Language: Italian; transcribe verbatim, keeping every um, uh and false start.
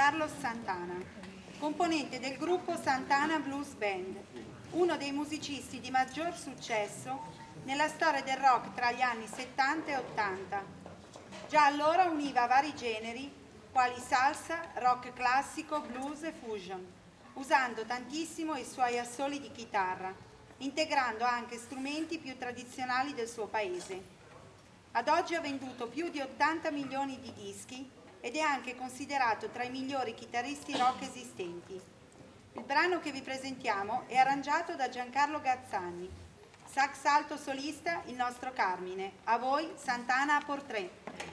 Carlos Santana, componente del gruppo Santana Blues Band, uno dei musicisti di maggior successo nella storia del rock tra gli anni settanta e ottanta. Già allora univa vari generi quali salsa, rock classico, blues e fusion, usando tantissimo i suoi assoli di chitarra, integrando anche strumenti più tradizionali del suo paese. Ad oggi ha venduto più di ottanta milioni di dischi ed è anche considerato tra i migliori chitarristi rock esistenti. Il brano che vi presentiamo è arrangiato da Giancarlo Gazzani. Sax alto solista il nostro Carmine. A voi Santana a Portrait.